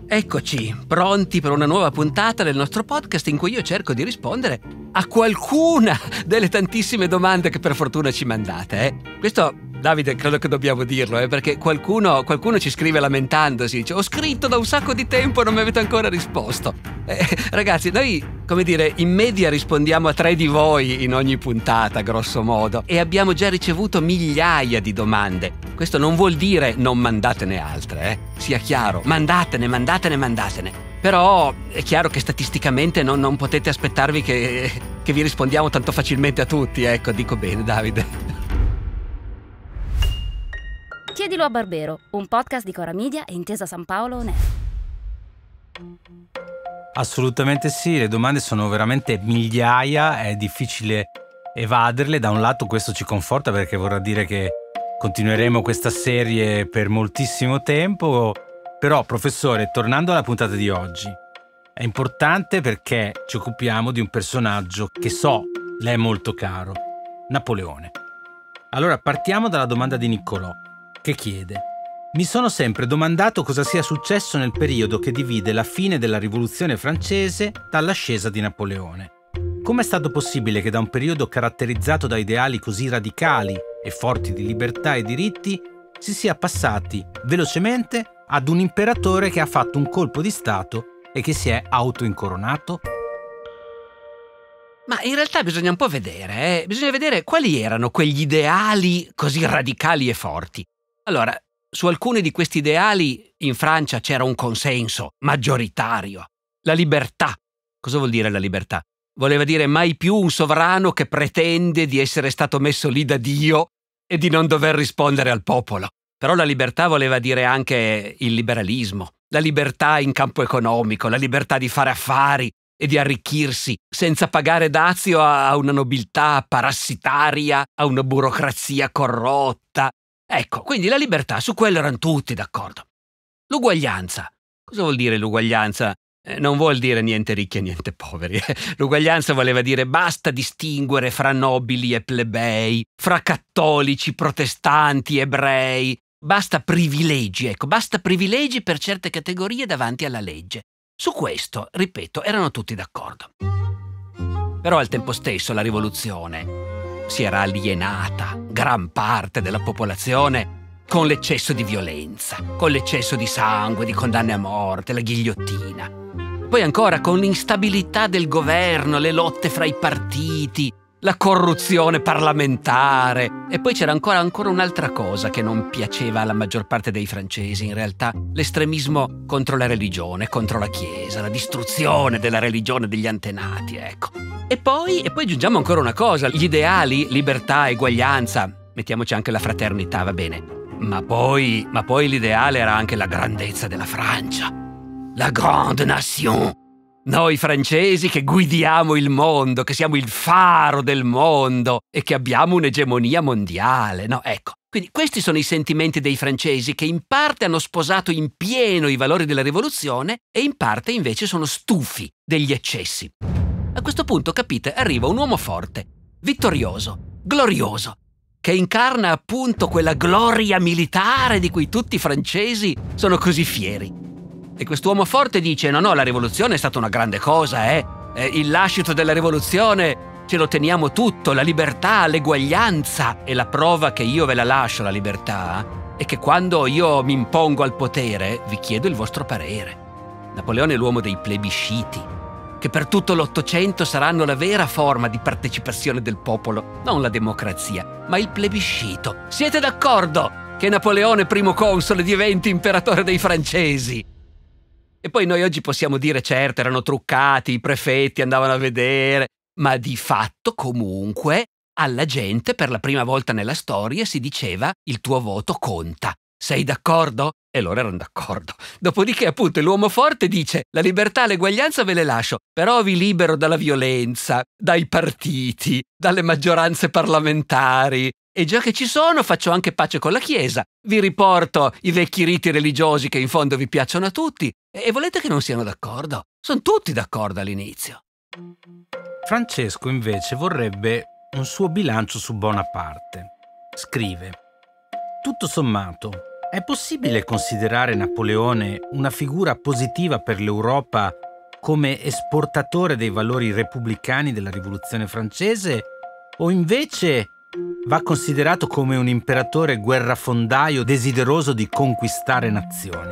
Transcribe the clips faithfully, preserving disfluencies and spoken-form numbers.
Eccoci, pronti per una nuova puntata del nostro podcast in cui io cerco di rispondere a qualcuna delle tantissime domande che per fortuna ci mandate. Eh. Questo, Davide, credo che dobbiamo dirlo, eh, perché qualcuno, qualcuno ci scrive lamentandosi, dice ho scritto da un sacco di tempo e non mi avete ancora risposto. Eh, ragazzi, noi, come dire, in media rispondiamo a tre di voi in ogni puntata, grosso modo, e abbiamo già ricevuto migliaia di domande. Questo non vuol dire non mandatene altre, eh. Sia chiaro, mandatene, mandatene, mandatene. Però è chiaro che statisticamente non, non potete aspettarvi che, che vi rispondiamo tanto facilmente a tutti, ecco, dico bene, Davide. Chiedilo a Barbero, un podcast di Cora Media e Intesa San Paolo On Air. Assolutamente sì, le domande sono veramente migliaia, è difficile evaderle. Da un lato questo ci conforta perché vorrà dire che continueremo questa serie per moltissimo tempo. Però, professore, tornando alla puntata di oggi, è importante perché ci occupiamo di un personaggio che so le è molto caro, Napoleone. Allora partiamo dalla domanda di Niccolò, che chiede: mi sono sempre domandato cosa sia successo nel periodo che divide la fine della rivoluzione francese dall'ascesa di Napoleone. Come è stato possibile che da un periodo caratterizzato da ideali così radicali e forti di libertà e diritti si sia passati velocemente ad un imperatore che ha fatto un colpo di stato e che si è autoincoronato? Ma in realtà bisogna un po' vedere, eh? Bisogna vedere quali erano quegli ideali così radicali e forti. Allora, su alcuni di questi ideali in Francia c'era un consenso maggioritario. La libertà. Cosa vuol dire la libertà? Voleva dire mai più un sovrano che pretende di essere stato messo lì da Dio e di non dover rispondere al popolo. Però la libertà voleva dire anche il liberalismo, la libertà in campo economico, la libertà di fare affari e di arricchirsi senza pagare dazio a una nobiltà parassitaria, a una burocrazia corrotta. Ecco, quindi la libertà, su quello erano tutti d'accordo. L'uguaglianza. Cosa vuol dire l'uguaglianza? Eh, non vuol dire niente ricchi e niente poveri. Eh. L'uguaglianza voleva dire basta distinguere fra nobili e plebei, fra cattolici, protestanti, ebrei. Basta privilegi, ecco, basta privilegi per certe categorie davanti alla legge. Su questo, ripeto, erano tutti d'accordo. Però al tempo stesso la rivoluzione si era alienata gran parte della popolazione con l'eccesso di violenza, con l'eccesso di sangue, di condanne a morte, la ghigliottina. Poi ancora con l'instabilità del governo, le lotte fra i partiti, la corruzione parlamentare. E poi c'era ancora, ancora un'altra cosa che non piaceva alla maggior parte dei francesi, in realtà: l'estremismo contro la religione, contro la Chiesa, la distruzione della religione degli antenati, ecco. E poi, e poi aggiungiamo ancora una cosa: gli ideali, libertà, eguaglianza, mettiamoci anche la fraternità, va bene. Ma poi, ma poi l'ideale era anche la grandezza della Francia, la grande nation. Noi francesi che guidiamo il mondo, che siamo il faro del mondo e che abbiamo un'egemonia mondiale, no? Ecco, quindi questi sono i sentimenti dei francesi che in parte hanno sposato in pieno i valori della rivoluzione e in parte invece sono stufi degli eccessi. A questo punto, capite, arriva un uomo forte, vittorioso, glorioso, che incarna appunto quella gloria militare di cui tutti i francesi sono così fieri. E quest'uomo forte dice: no, no, la rivoluzione è stata una grande cosa, eh? eh il lascito della rivoluzione ce lo teniamo tutto, la libertà, l'eguaglianza. E la prova che io ve la lascio, la libertà, è che quando io mi impongo al potere vi chiedo il vostro parere. Napoleone è l'uomo dei plebisciti, che per tutto l'Ottocento saranno la vera forma di partecipazione del popolo, non la democrazia, ma il plebiscito. Siete d'accordo che Napoleone, primo console, diventi imperatore dei francesi? E poi noi oggi possiamo dire, certo, erano truccati, i prefetti andavano a vedere, ma di fatto comunque alla gente per la prima volta nella storia si diceva: il tuo voto conta. Sei d'accordo? E loro erano d'accordo. Dopodiché, appunto, l'uomo forte dice: la libertà e l'eguaglianza ve le lascio, però vi libero dalla violenza, dai partiti, dalle maggioranze parlamentari. E già che ci sono, faccio anche pace con la Chiesa. Vi riporto i vecchi riti religiosi che in fondo vi piacciono a tutti. E volete che non siano d'accordo? Sono tutti d'accordo all'inizio. Francesco invece vorrebbe un suo bilancio su Bonaparte. Scrive: tutto sommato, È possibile considerare Napoleone una figura positiva per l'Europa come esportatore dei valori repubblicani della Rivoluzione francese, o invece va considerato come un imperatore guerrafondaio desideroso di conquistare nazioni?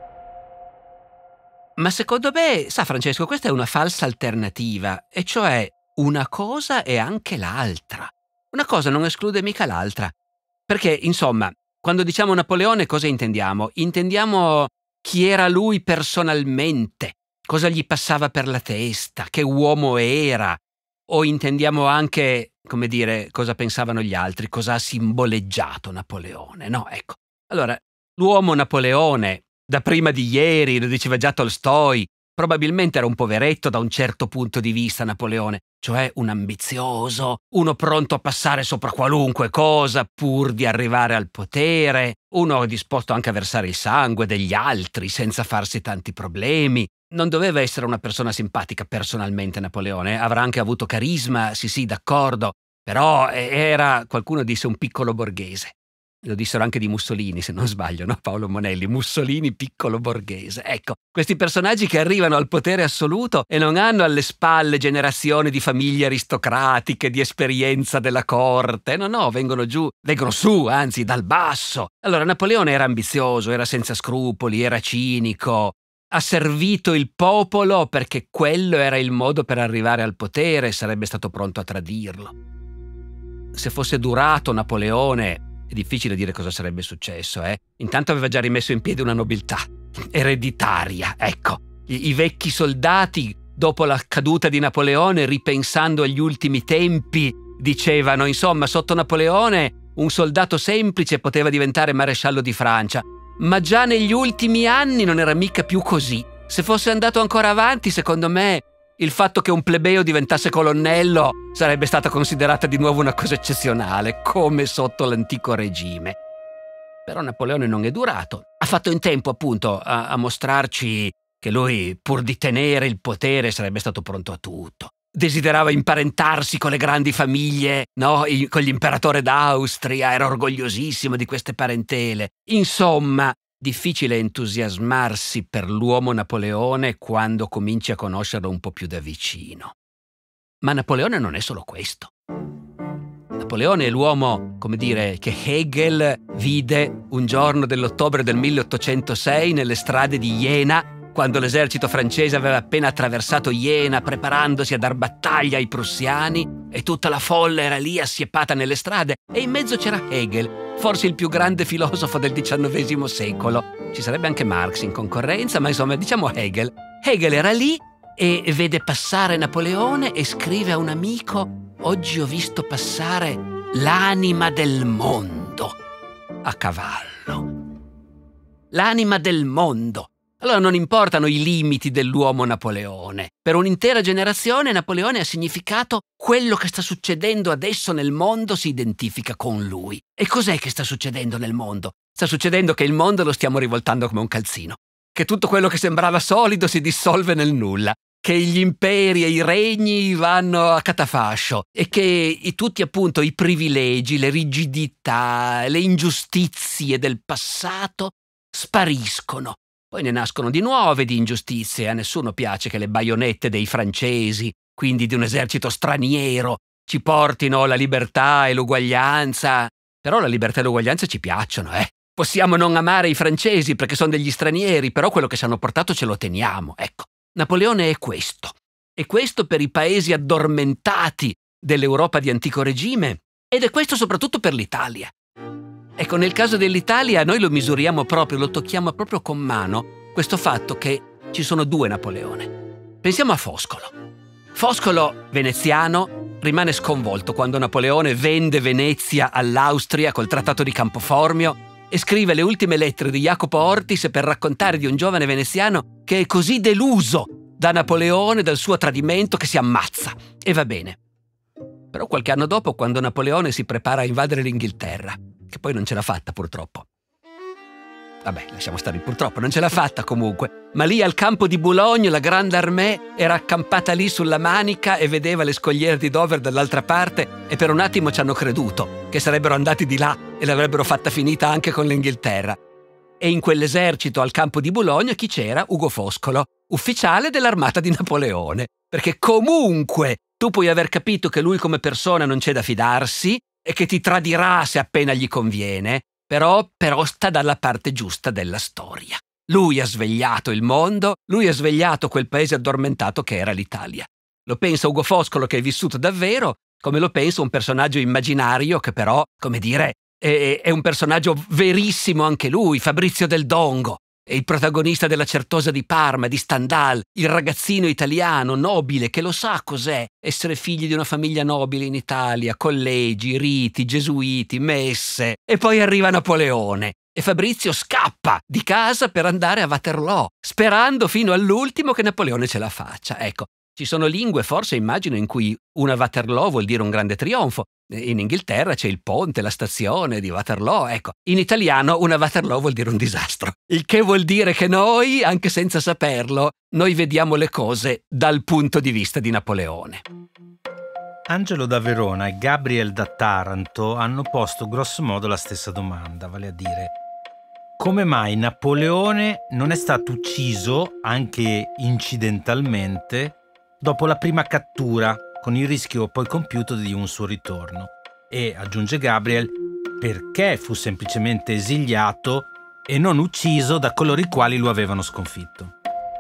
Ma secondo me, sa Francesco, questa è una falsa alternativa, e cioè una cosa e anche l'altra. Una cosa non esclude mica l'altra. Perché, insomma, quando diciamo Napoleone cosa intendiamo? Intendiamo chi era lui personalmente, cosa gli passava per la testa, che uomo era, o intendiamo anche, come dire, cosa pensavano gli altri, cosa ha simboleggiato Napoleone, no? Ecco. Allora, l'uomo Napoleone, da prima di ieri, lo diceva già Tolstoi, probabilmente era un poveretto da un certo punto di vista Napoleone, cioè un ambizioso, uno pronto a passare sopra qualunque cosa pur di arrivare al potere, uno disposto anche a versare il sangue degli altri senza farsi tanti problemi. Non doveva essere una persona simpatica personalmente Napoleone, avrà anche avuto carisma, sì sì, d'accordo, però era, qualcuno disse, un piccolo borghese. Lo dissero anche di Mussolini, se non sbaglio, no? Paolo Monelli, Mussolini piccolo borghese. Ecco, questi personaggi che arrivano al potere assoluto e non hanno alle spalle generazioni di famiglie aristocratiche, di esperienza della corte, no, no, vengono giù, vengono su, anzi, dal basso. Allora, Napoleone era ambizioso, era senza scrupoli, era cinico, ha servito il popolo perché quello era il modo per arrivare al potere e sarebbe stato pronto a tradirlo. Se fosse durato Napoleone, è difficile dire cosa sarebbe successo, eh? Intanto aveva già rimesso in piedi una nobiltà ereditaria, ecco. I, i vecchi soldati, dopo la caduta di Napoleone, ripensando agli ultimi tempi, dicevano, insomma, sotto Napoleone un soldato semplice poteva diventare maresciallo di Francia, ma già negli ultimi anni non era mica più così. Se fosse andato ancora avanti, secondo me, il fatto che un plebeo diventasse colonnello sarebbe stata considerata di nuovo una cosa eccezionale, come sotto l'antico regime. Però Napoleone non è durato. Ha fatto in tempo, appunto, a, a mostrarci che lui, pur di tenere il potere, sarebbe stato pronto a tutto. Desiderava imparentarsi con le grandi famiglie, no? I, con l'imperatore d'Austria, era orgogliosissimo di queste parentele. Insomma, difficile entusiasmarsi per l'uomo Napoleone quando cominci a conoscerlo un po' più da vicino. Ma Napoleone non è solo questo. Napoleone è l'uomo, come dire, che Hegel vide un giorno dell'ottobre del milleottocentosei nelle strade di Jena, quando l'esercito francese aveva appena attraversato Jena preparandosi a dar battaglia ai prussiani, e tutta la folla era lì assiepata nelle strade, e in mezzo c'era Hegel, forse il più grande filosofo del diciannovesimo secolo. Ci sarebbe anche Marx in concorrenza, ma insomma diciamo Hegel. Hegel era lì e vede passare Napoleone e scrive a un amico: oggi ho visto passare l'anima del mondo a cavallo. L'anima del mondo. Allora non importano i limiti dell'uomo Napoleone. Per un'intera generazione Napoleone ha significato quello che sta succedendo adesso nel mondo si identifica con lui. E cos'è che sta succedendo nel mondo? Sta succedendo che il mondo lo stiamo rivoltando come un calzino. Che tutto quello che sembrava solido si dissolve nel nulla. Che gli imperi e i regni vanno a catafascio. E che i, tutti appunto i privilegi, le rigidità, le ingiustizie del passato spariscono. Poi ne nascono di nuove di ingiustizie. A nessuno piace che le baionette dei francesi, quindi di un esercito straniero, ci portino la libertà e l'uguaglianza. Però la libertà e l'uguaglianza ci piacciono, eh. Possiamo non amare i francesi perché sono degli stranieri, però quello che ci hanno portato ce lo teniamo, ecco. Napoleone è questo. È questo per i paesi addormentati dell'Europa di antico regime, ed è questo soprattutto per l'Italia. Ecco, nel caso dell'Italia noi lo misuriamo proprio, lo tocchiamo proprio con mano, questo fatto che ci sono due Napoleone. Pensiamo a Foscolo. Foscolo, veneziano, rimane sconvolto quando Napoleone vende Venezia all'Austria col Trattato di Campoformio e scrive le ultime lettere di Jacopo Ortis per raccontare di un giovane veneziano che è così deluso da Napoleone, dal suo tradimento, che si ammazza. E va bene. Però qualche anno dopo, quando Napoleone si prepara a invadere l'Inghilterra, che poi non ce l'ha fatta purtroppo. Vabbè, lasciamo stare il purtroppo, non ce l'ha fatta comunque. Ma lì al campo di Boulogne la Grande Armée era accampata lì sulla Manica e vedeva le scogliere di Dover dall'altra parte, e per un attimo ci hanno creduto che sarebbero andati di là e l'avrebbero fatta finita anche con l'Inghilterra. E in quell'esercito al campo di Boulogne chi c'era? Ugo Foscolo, ufficiale dell'armata di Napoleone. Perché comunque tu puoi aver capito che lui come persona non c'è da fidarsi e che ti tradirà se appena gli conviene, però, però sta dalla parte giusta della storia. Lui ha svegliato il mondo, lui ha svegliato quel paese addormentato che era l'Italia. Lo pensa Ugo Foscolo, che è vissuto davvero, come lo pensa un personaggio immaginario che però, come dire, è, è un personaggio verissimo anche lui, Fabrizio del Dongo. È il protagonista della Certosa di Parma, di Stendhal, il ragazzino italiano nobile che lo sa cos'è essere figli di una famiglia nobile in Italia, collegi, riti, gesuiti, messe. E poi arriva Napoleone e Fabrizio scappa di casa per andare a Waterloo, sperando fino all'ultimo che Napoleone ce la faccia. Ecco, ci sono lingue, forse immagino, in cui una Waterloo vuol dire un grande trionfo. In Inghilterra c'è il ponte, la stazione di Waterloo, ecco. In italiano una Waterloo vuol dire un disastro. Il che vuol dire che noi, anche senza saperlo, noi vediamo le cose dal punto di vista di Napoleone. Angelo da Verona e Gabriel da Taranto hanno posto grosso modo la stessa domanda, vale a dire: come mai Napoleone non è stato ucciso, anche incidentalmente, dopo la prima cattura, con il rischio poi compiuto di un suo ritorno? E, aggiunge Gabriel, perché fu semplicemente esiliato e non ucciso da coloro i quali lo avevano sconfitto?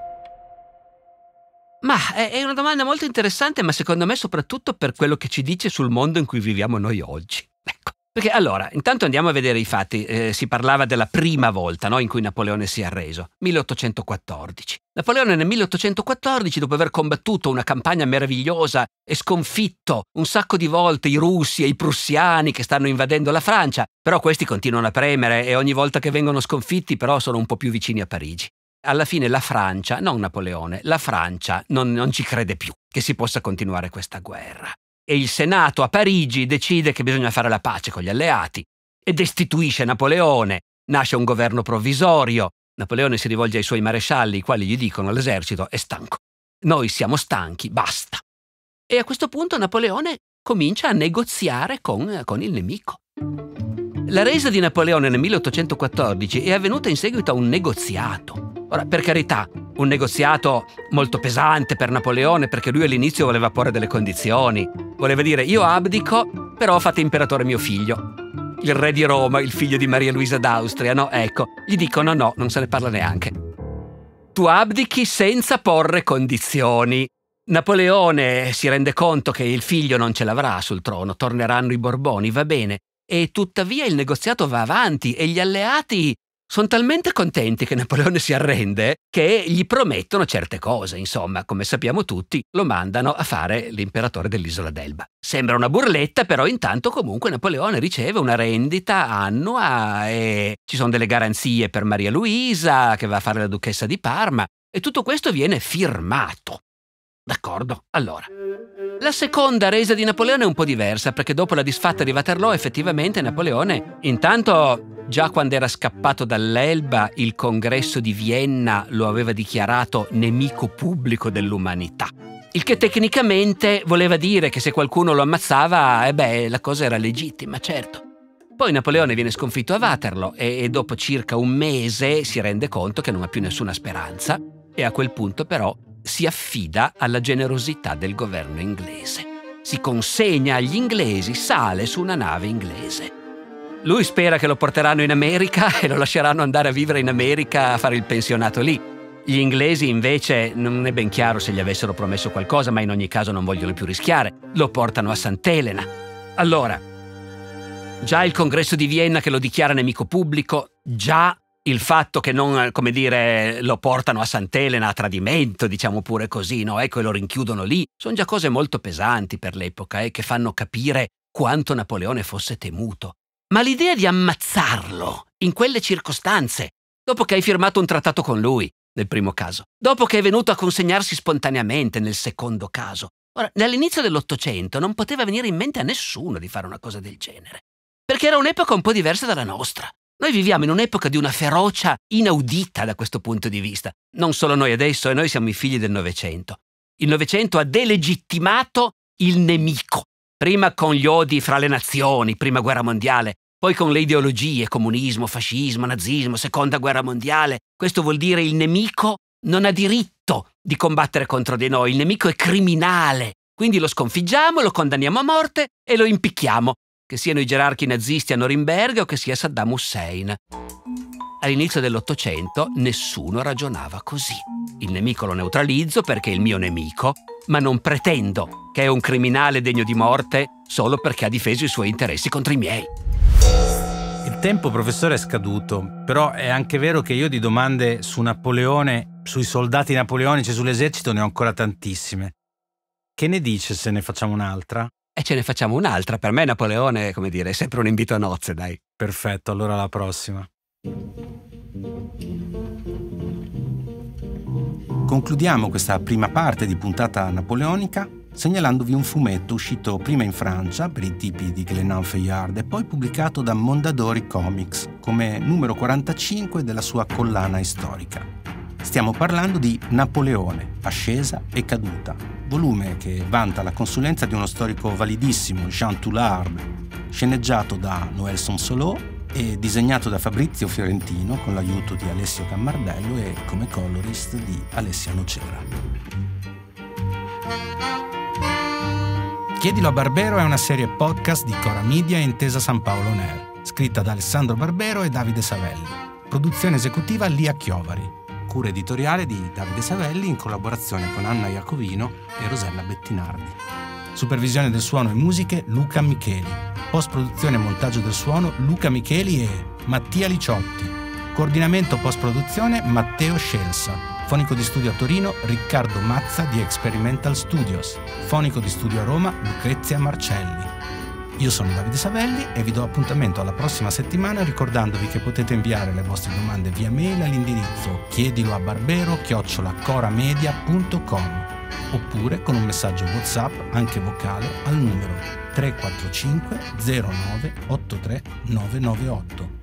Ma è una domanda molto interessante, ma secondo me soprattutto per quello che ci dice sul mondo in cui viviamo noi oggi. Ecco. Perché allora, intanto andiamo a vedere i fatti. Eh, si parlava della prima volta, no, in cui Napoleone si è arreso, milleottocentoquattordici. Napoleone nel milleottocentoquattordici, dopo aver combattuto una campagna meravigliosa e sconfitto un sacco di volte i russi e i prussiani che stanno invadendo la Francia, però questi continuano a premere e ogni volta che vengono sconfitti però sono un po' più vicini a Parigi. Alla fine la Francia, non Napoleone, la Francia non, non ci crede più che si possa continuare questa guerra. E il Senato a Parigi decide che bisogna fare la pace con gli alleati e destituisce Napoleone. Nasce un governo provvisorio. Napoleone si rivolge ai suoi marescialli, i quali gli dicono all'esercito: è stanco. Noi siamo stanchi, basta. E a questo punto Napoleone comincia a negoziare con, con il nemico. La resa di Napoleone nel milleottocentoquattordici è avvenuta in seguito a un negoziato. Ora, per carità, un negoziato molto pesante per Napoleone, perché lui all'inizio voleva porre delle condizioni. Voleva dire: io abdico, però fate imperatore mio figlio. Il re di Roma, il figlio di Maria Luisa d'Austria, no? Ecco, gli dicono no, non se ne parla neanche. Tu abdichi senza porre condizioni. Napoleone si rende conto che il figlio non ce l'avrà sul trono, torneranno i Borboni, va bene. E tuttavia il negoziato va avanti e gli alleati sono talmente contenti che Napoleone si arrende che gli promettono certe cose, insomma, come sappiamo tutti, lo mandano a fare l'imperatore dell'isola d'Elba. Sembra una burletta, però intanto comunque Napoleone riceve una rendita annua e ci sono delle garanzie per Maria Luisa, che va a fare la duchessa di Parma, e tutto questo viene firmato. D'accordo? Allora, la seconda resa di Napoleone è un po' diversa, perché dopo la disfatta di Waterloo effettivamente Napoleone, intanto già quando era scappato dall'Elba, il congresso di Vienna lo aveva dichiarato nemico pubblico dell'umanità. Il che tecnicamente voleva dire che se qualcuno lo ammazzava, eh beh, la cosa era legittima, certo. Poi Napoleone viene sconfitto a Waterloo e, e dopo circa un mese si rende conto che non ha più nessuna speranza e a quel punto però si affida alla generosità del governo inglese. Si consegna agli inglesi, sale su una nave inglese. Lui spera che lo porteranno in America e lo lasceranno andare a vivere in America a fare il pensionato lì. Gli inglesi invece non è ben chiaro se gli avessero promesso qualcosa, ma in ogni caso non vogliono più rischiare. Lo portano a Sant'Elena. Allora, già il congresso di Vienna che lo dichiara nemico pubblico, già il fatto che non, come dire, lo portano a Sant'Elena a tradimento, diciamo pure così, no? Ecco, e lo rinchiudono lì. Sono già cose molto pesanti per l'epoca, eh, che fanno capire quanto Napoleone fosse temuto. Ma l'idea di ammazzarlo in quelle circostanze, dopo che hai firmato un trattato con lui, nel primo caso, dopo che è venuto a consegnarsi spontaneamente nel secondo caso. Ora, all'inizio dell'Ottocento non poteva venire in mente a nessuno di fare una cosa del genere, perché era un'epoca un po' diversa dalla nostra. Noi viviamo in un'epoca di una ferocia inaudita da questo punto di vista. Non solo noi adesso, e noi siamo i figli del Novecento. Il Novecento ha delegittimato il nemico. Prima con gli odi fra le nazioni, prima guerra mondiale, Poi con le ideologie, comunismo, fascismo, nazismo, seconda guerra mondiale, questo vuol dire il nemico non ha diritto di combattere contro di noi, il nemico è criminale, quindi lo sconfiggiamo, lo condanniamo a morte e lo impicchiamo, che siano i gerarchi nazisti a Norimberga o che sia Saddam Hussein. All'inizio dell'Ottocento nessuno ragionava così. Il nemico lo neutralizzo perché è il mio nemico, ma non pretendo che è un criminale degno di morte solo perché ha difeso i suoi interessi contro i miei. Il tempo, professore, è scaduto, però è anche vero che io di domande su Napoleone, sui soldati napoleonici, sull'esercito ne ho ancora tantissime. Che ne dice se ne facciamo un'altra? E ce ne facciamo un'altra. Per me Napoleone, come dire, è sempre un invito a nozze, dai. Perfetto, allora alla prossima. Concludiamo questa prima parte di puntata napoleonica segnalandovi un fumetto uscito prima in Francia per i tipi di Glenn Fayard e poi pubblicato da Mondadori Comics come numero quarantacinque della sua collana storica. Stiamo parlando di Napoleone, ascesa e caduta, volume che vanta la consulenza di uno storico validissimo, Jean Toulard, sceneggiato da Noël Sonsolot e disegnato da Fabrizio Fiorentino con l'aiuto di Alessio Cammardello e come colorist di Alessia Nocera. Chiedilo a Barbero è una serie podcast di Cora Media e Intesa San Paolo On Air, scritta da Alessandro Barbero e Davide Savelli. Produzione esecutiva Lia Chiovari. Cura editoriale di Davide Savelli in collaborazione con Anna Iacovino e Rosella Bettinardi. Supervisione del suono e musiche Luca Micheli. Post-produzione e montaggio del suono Luca Micheli e Mattia Liciotti. Coordinamento post-produzione Matteo Scelsa. Fonico di studio a Torino Riccardo Mazza di Experimental Studios. Fonico di studio a Roma Lucrezia Marcelli. Io sono Davide Savelli e vi do appuntamento alla prossima settimana ricordandovi che potete inviare le vostre domande via mail all'indirizzo chiedilo a barbero chiocciola coramedia punto com oppure con un messaggio WhatsApp anche vocale al numero tre quattro cinque zero nove otto tre nove nove otto.